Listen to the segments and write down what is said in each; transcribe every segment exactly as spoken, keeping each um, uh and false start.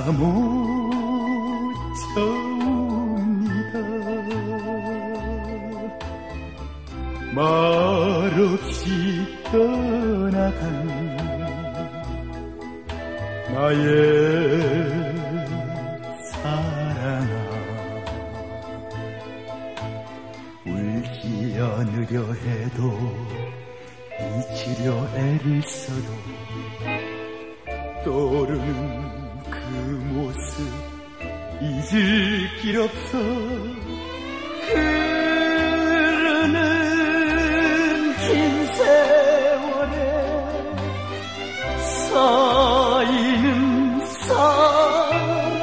사모쳐옵니다. 말없이 떠나간 나의 사랑아, 울지 않으려 해도 잊으려 애를 써도 떠오르는 그 모습 잊을 길 없어. 흐르는 긴 세월에 쌓이는 사랑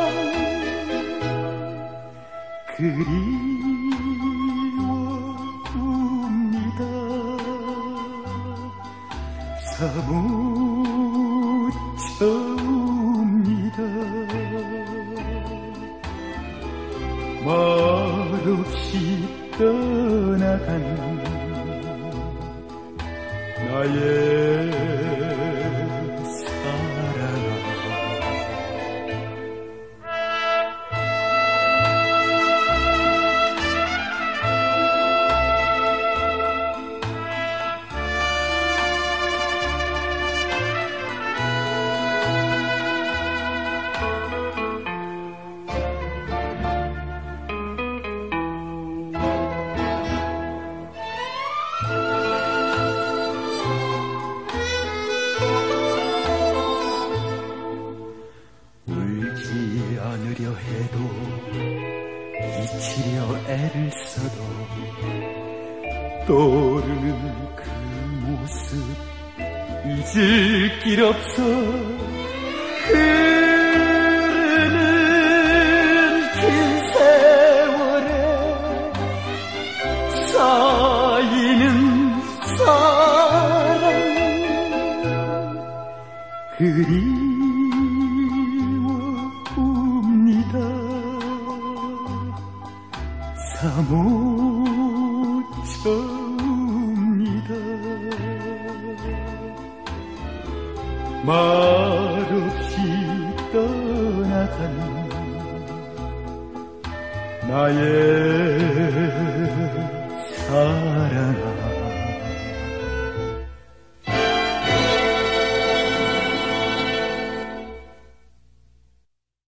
그리워옵니다. 사무쳐옵니다. 말없이 떠나간 나의 사랑아. 않으려 해도 잊히려 애를 써도 떠오르는 그 모습 잊을 길 없어. 흐르는 긴 세월에 쌓이는 사랑 그리 사모쳐옵니다. 말없이 떠나간 나의 사랑.